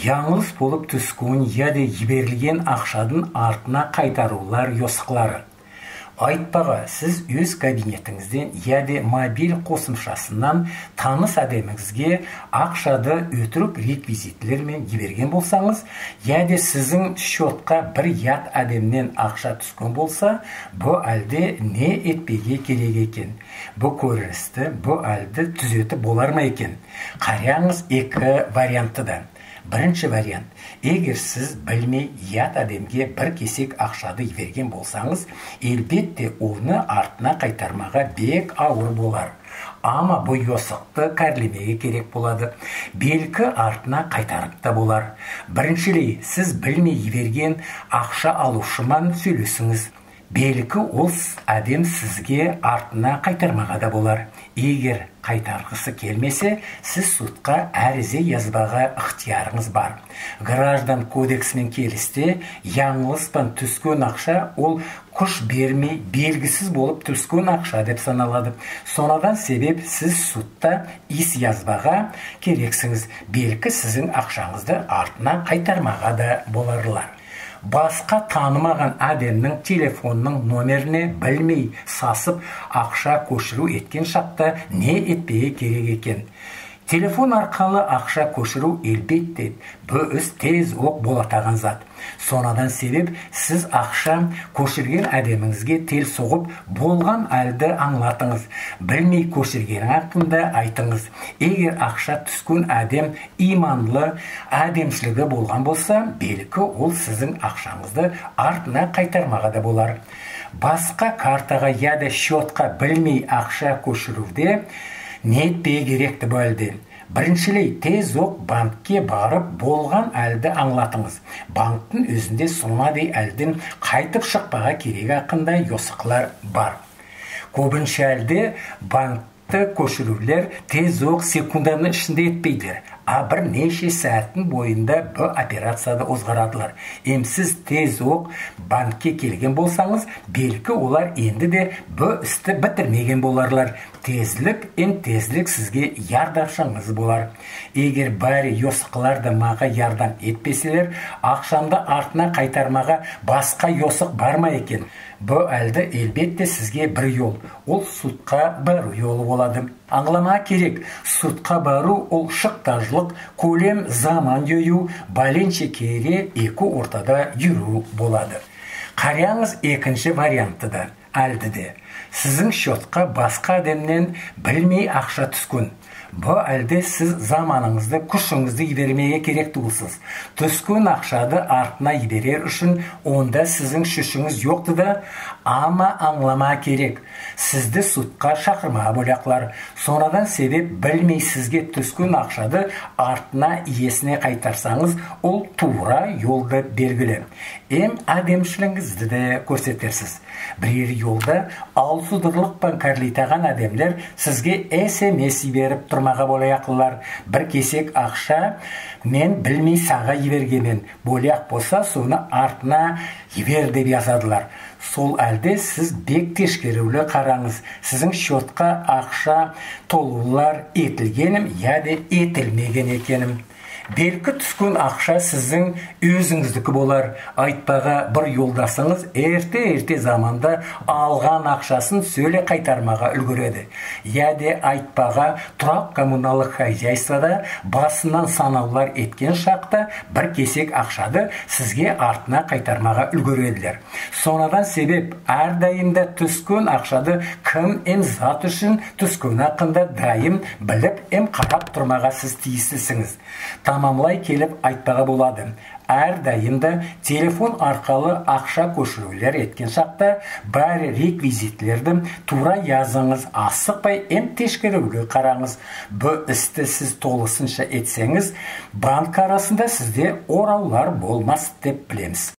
Яңылыс болып түскөн яде жіберілген ақшадың артына қайтарулар йосықлары. Айтпаға, сіз өз кабинетіңізден яде мобиль қосымшасынан таныс әдеміңізге ақшады өтірік реквизитлермен жіберген болсаңыз, яде сіздің счетқа бір ят әдемнен ақша түскен болса, бұл әлде не етпеге керек екен. Бұл көріністі, бұл әлді түзеті болар ма екен? Қараңыз екі вариантыда. Бірінші вариант. Егер сіз білмей ят әдемге бір кесек ақшады берген болсаңыз, елбетте оны артына қайтармаға бек ауыр болар. Ама бұл йосықты кәрлемеге керек болады. Белкі артына қайтарып та болар. Біріншілей, сіз білмей берген ақша алушыман сөйлесіңіз. Белкі ол әдем сізге артына қайтармаға да болар. Егер қайтарғысы келмесе, сіз сотқа әризе язбаға ықтиярыңыз бар. Граждан кодексімен келісте, яңылыспан түскен ақша ол күш бермей белгісіз болып түскен ақша деп саналады. Сонадан себеп сіз сотта ис язбаға керексіңіз. Белкі сіздің ақшаңызды артына қайтармаға да боларлар. Басқа танымаған әдемнің телефонның номеріне білмей сасып ақша көшіру еткен шақта не етпеге керек екен. Телефон арқалы ақша көшіру елбетте бұл іс тез оқ болатаған зат. Сонадан себеп сіз ақша көшірген әдеміңізге тел соғып болған әлді аңлатыңыз. Білмей көшірген ақында айтыңыз. Егер ақша түскен әдем иманлы әдемшілігі болған болса, белкі ол сіздің ақшаңызды артына қайтармаға да болар. Басқа картаға яда счетқа білмей ақша көшіруде не етпей керекті бөлді. Біріншілей, тез оқ банкке барып болған әлді аңлатыңыз. Банктың өзінде сонадей әлдің қайтып шықпаға керек ақында йосықлар бар. Көбінше әлде банкты көшірулер тез оқ секунданы ішінде етпейдер. Бір неше сәттің бойында бұл операцияды озғарадылар. Емсіз тез оқ банкке келген болсаңыз, белкі олар енді де бұл істі бітірмеген боларлар. Тезлік, тезлік сізге ярдашаңыз болар. Егер бәрі йосықларды маға ярдан етпеселер, ақшамды артына қайтармаға басқа йосық барма екен. Бұл әлді елбетте сізге бір yol. Ол судқа бару yolu болады. Аңлама керек, судқа бару ол шықтажлық, көлем заман жою, баленше кере екі ортада жүру болады. Қараңыз екінші вариантты да, әлді де. Сіздің счетқа басқа әдемнен білмей ақша түскен. Бұл әлде сіз заманыңызды, күшіңізді ебермеге керек туылсыз. Түскен ақшады артына еберер үшін онда сіздің шүшіңіз жоқты да, ама аңлама керек. Сізді судқа шақырма бөліқлар. Сонадан себеп білмей сізге түскен ақшады артына иесіне қайтарсаңыз, ол тура yolды бергілі. Әдемшіліңізді де көрсетерсіз. Бірер yolда алсудырлықпан кәрлейтаған әдемлер сізге SMS беріп тұрмаға болаяқлылар. Бір кесек ақша мен білмей саға ебергемен. Болаяқ болса, соны артына ебер деп yazадылар. Сол әлде сіз бек тешкерулі қараңыз. Сіздің счетқа ақша толулар етілгенім, яде етілмеген екенім. Белкі түскен ақша сіздің өзіңіздікі болар. Айтпаға бір yolдасыңыз ерте заманда алған ақшасын сөйле қайтармаға үлгіреді. Яде айтпаға тұрақ коммуналық хозяйствода басынан санаулар еткен шақта бір кесек ақшады сізге артына қайтармаға үлгіреділер. Сонадан себеп әрдайымда түскен ақшады кім зат үшін түскен ақында дайым біліп қарап тұрмаға сіз тиістісіңіз. Тамамлай келіп айтпаға болады. Әрдайымда телефон арқалы ақша көшірулер еткен шақта бәрі реквизитлерді тура yazыңыз, асықпай тешкерулі қараңыз. Бұл істі сіз толысынша етсеңіз, банк арасында сізде ораулар болмас деп білеміз.